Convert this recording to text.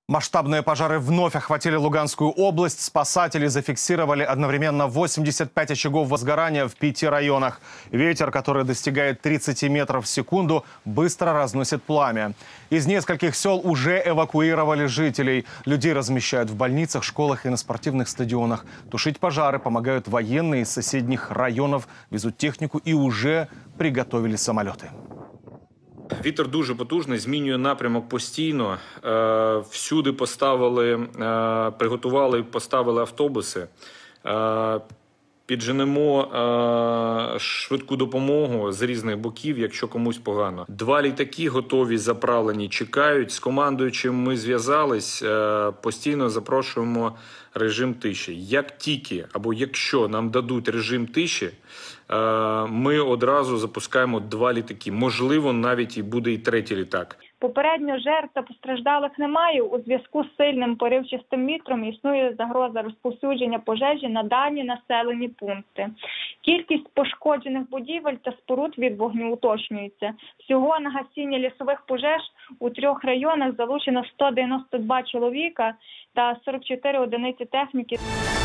Масштабные пожары вновь охватили Луганскую область. Спасатели зафиксировали одновременно 85 очагов возгорания в 5 районах. Ветер, который достигает 30 метров в секунду, быстро разносит пламя. Из нескольких сел уже эвакуировали жителей. Людей размещают в больницах, школах и на спортивных стадионах. Тушить пожары помогают военные из соседних районов, везут технику и уже приготовили самолеты. Вітер дуже потужний, змінює напрямок постійно. Всюди приготували і поставили автобуси. Підженемо швидку допомогу з різних боків, якщо комусь погано. 2 літаки готові, заправлені, чекають. З командуючим ми зв'язались, постійно запрошуємо режим тиші. Як тільки, або якщо нам дадуть режим тиші, ми одразу запускаємо 2 літаки. Можливо, навіть і буде і 3-й літак. Попередньо жертв та постраждалих немає. У зв'язку з сильним поривчастим вітром існує загроза розповсюдження пожежі на дані населені пункти. Кількість пошкоджених будівель та споруд від вогню уточнюється. Всього на гасіння лісових пожеж у 3 районах залучено 192 чоловіка та 44 одиниці техніки.